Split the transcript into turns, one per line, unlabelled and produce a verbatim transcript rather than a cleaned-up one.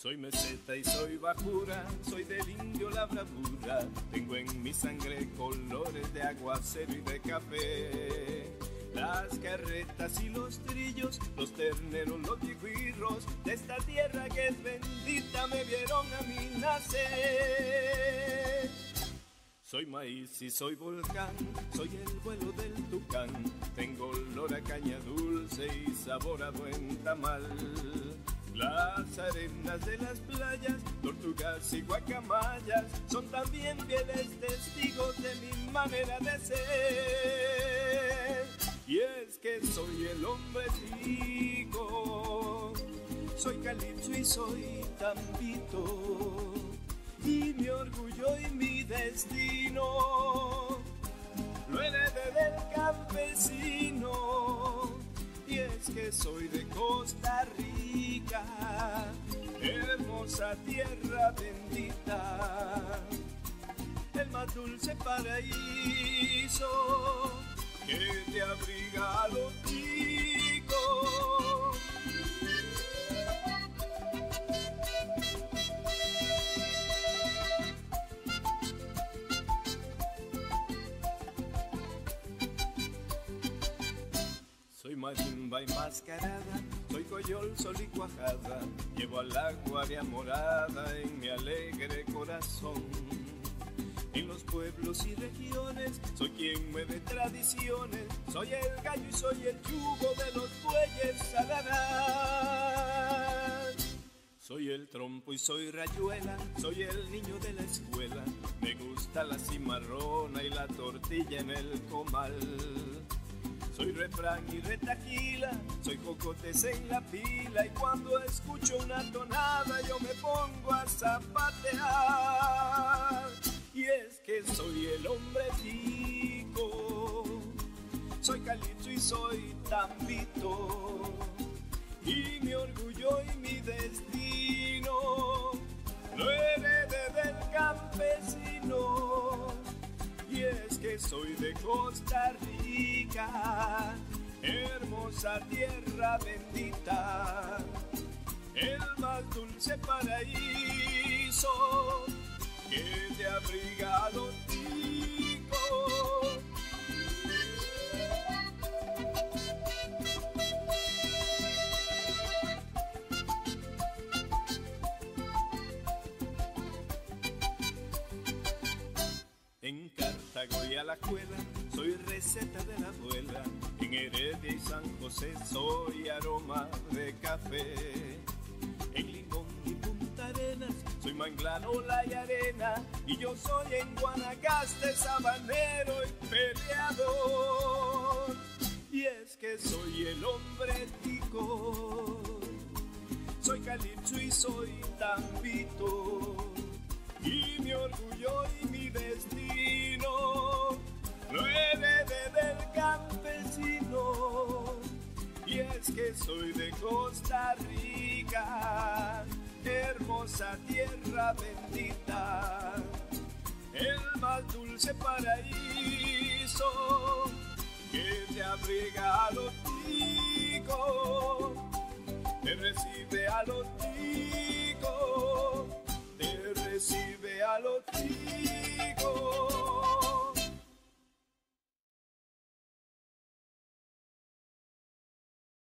Soy meseta y soy bajura, soy del indio la bravura. Tengo en mi sangre colores de aguacero y de café. Las carretas y los trillos, los terneros, los yiguirros de esta tierra que es bendita me vieron a mí nacer. Soy maíz y soy volcán, soy el vuelo del tucán. Tengo olor a caña dulce y sabor a buen tamal. Las arenas de las playas, tortugas y guacamayas son también fieles testigos de mi manera de ser. Y es que soy el hombre tico, soy calipso y soy tambito, y mi orgullo y mi destino lo heredé del campesino. Y es que soy de Costa Rica, hermosa tierra bendita, el más dulce paraíso que te abriga a los ticos. Soy marimba enmascarada, soy coyol, sol y cuajada, llevo al agua de morada en mi alegre corazón. En los pueblos y regiones, soy quien mueve tradiciones, soy el gallo y soy el yugo de los bueyes salarán. Soy el trompo y soy rayuela, soy el niño de la escuela, me gusta la cimarrona y la tortilla en el comal. Soy refrán y retaquila, soy cocotes en la pila, y cuando escucho una tonada yo me pongo a zapatear. Y es que soy el hombre tico, soy calipso y soy tambito, y mi orgullo y mi destino lo heredé del campesino. Y es que soy de Costa Rica, hermosa tierra bendita, el más dulce paraíso que te abriga a los ticos. En Cartago y Alajuela soy receta de la abuela, en Heredia y San José soy aroma de café. En Limón y Punta Arenas soy manglanola y arena, y yo soy en Guanacaste sabanero y peleador. Y es que soy el hombre tico, soy calipso y soy tambito, y mi orgullo y mi destino lo heredé del campesino. Y es que soy de Costa Rica, hermosa tierra bendita, el más dulce paraíso que te abriga a los ticos, te recibe a los ticos.